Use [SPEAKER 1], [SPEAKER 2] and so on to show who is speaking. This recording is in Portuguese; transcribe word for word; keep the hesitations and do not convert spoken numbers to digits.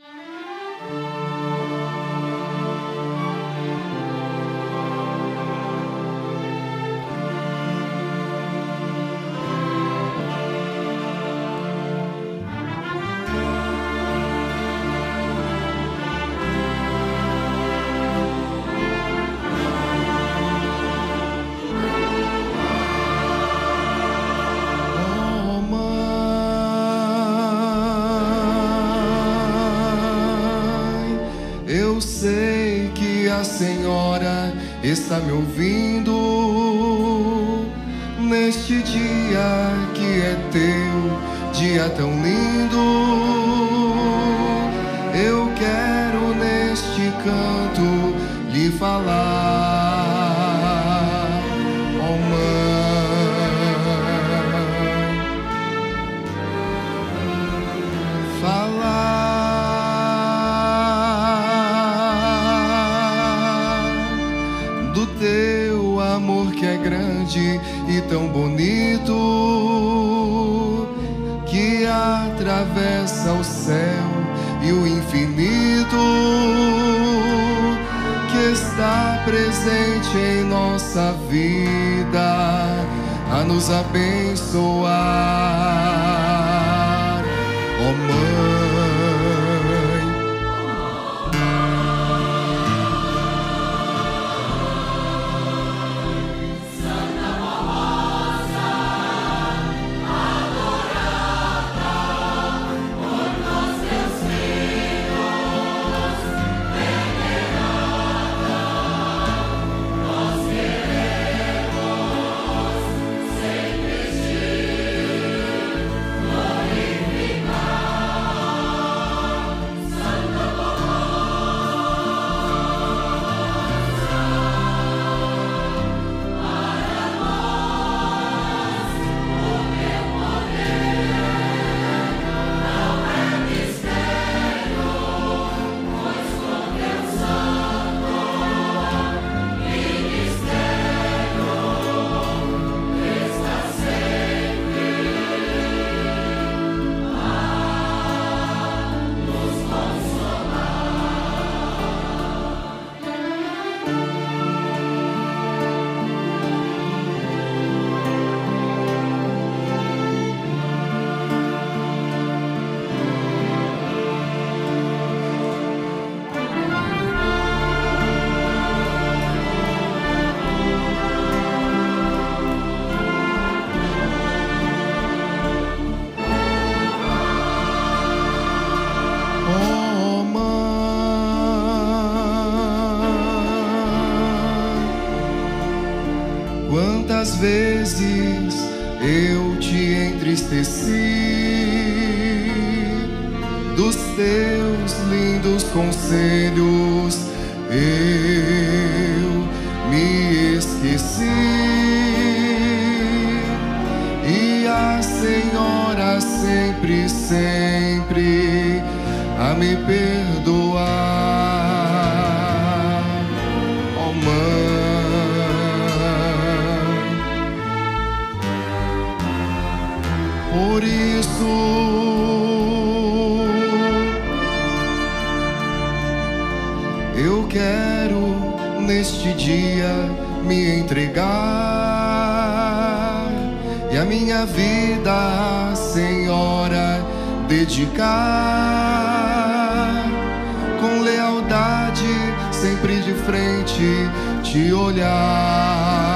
[SPEAKER 1] Eu sei que a Senhora está me ouvindo neste dia que é teu, dia tão lindo. Eu quero neste canto lhe falar, ó Mãe, falar do teu amor que é grande e tão bonito, que atravessa o céu e o infinito, que está presente em nossa vida a nos abençoar, ó Mãe. Quantas vezes eu te entristeci, dos teus lindos conselhos eu me esqueci, e a Senhora sempre, sempre a me perdoar, ó Mãe. Por isso eu quero neste dia me entregar e a minha vida à Senhora dedicar, com lealdade sempre de frente te olhar.